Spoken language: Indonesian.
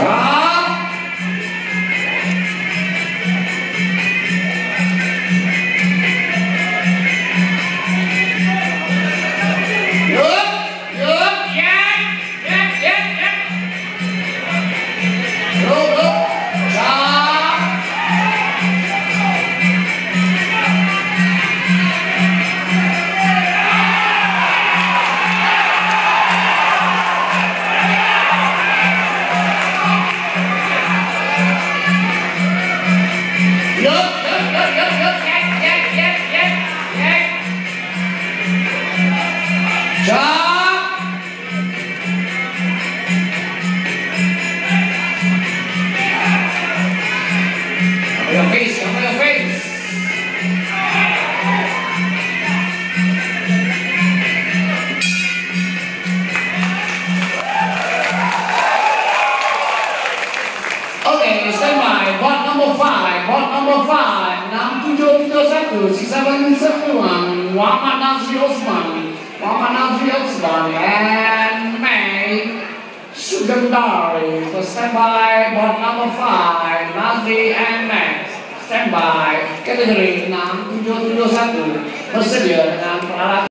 Your face, cover your face. Okay, stand by. Bot number 5. Bot number 5. 6731. Sisa bagi semua. Muhammad Nazri Osman. Muhammad Nazri Osman and May Sugandari. So stand by. Bot number 5. Nazri and May. Stand by. Kategori 6771. Bersedia dengan peralatan